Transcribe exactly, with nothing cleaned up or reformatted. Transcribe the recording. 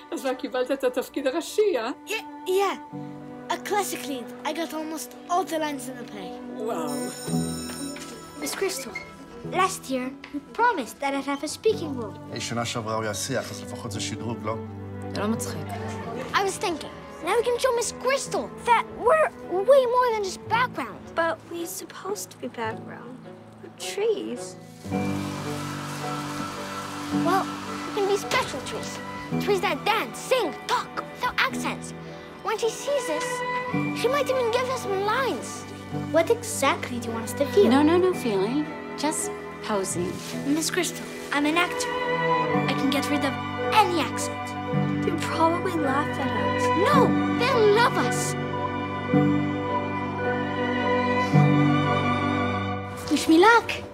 אז מה, קיבלת את התפקיד הראשי, אה? Yeah, yeah. A classic lead. I got almost all the lines in the play. וואו. Miss Crystal, last year you promised that I'd have a speaking role. היי, שנה שעברה הוא היה שיח, אז לפחות זה שדרוג, לא? זה לא מצחיק. I was thinking, now we can show Miss Crystal that we're way more than just background. But we're supposed to be background. We're trees. Well, we can be special trees. Trees that dance, sing, talk, without accents. When she sees us, she might even give us some lines. What exactly do you want us to feel? No, no, no feeling. Just posing. Miss Crystal, I'm an actor. I can get rid of any accent. They'll probably laugh at us. No, they'll love us. Wish me luck.